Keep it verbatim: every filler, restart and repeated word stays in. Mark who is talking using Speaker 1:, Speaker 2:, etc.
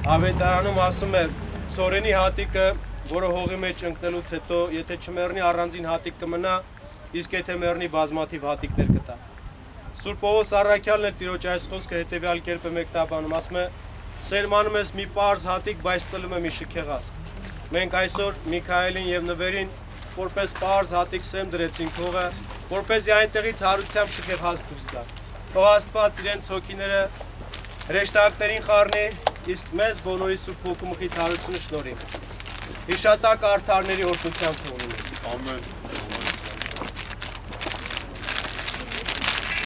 Speaker 1: Ավետարանում ասում է Սորենի հատիկը, որը հողի մեջ ընկնելուց հետո, եթե չմեռնի առանձին հատիկ կմնա, իսկ եթե մեռնի բազմաթիվ հատիկներ կտա։ Սուրբ Պողոս առաքյալն էլ Տիրոջ այս խոսքը հետևյալ կերպ է մեկնաբանում, ասում է. «Սերմանում ես մի պարզ հատիկ, բայց ծլում է մի շքեղասկ»։ Մենք այսօր Միքայելին եւ Նվերին որպես պարզ հատիկ սեմ դրեցինք հողը, որպեսզի այնտեղից հարությամբ շքեղասկ դուրս գա։ Թող Աստված իրենց հոգիները հրեշտակներին խառնի, իսկ մեզ բոլորի Սուրբ Հոգու մխիթարությունը շնորհի։ Հիշատակ արդարների օրհնությամբ թողնի։
Speaker 2: Ամեն։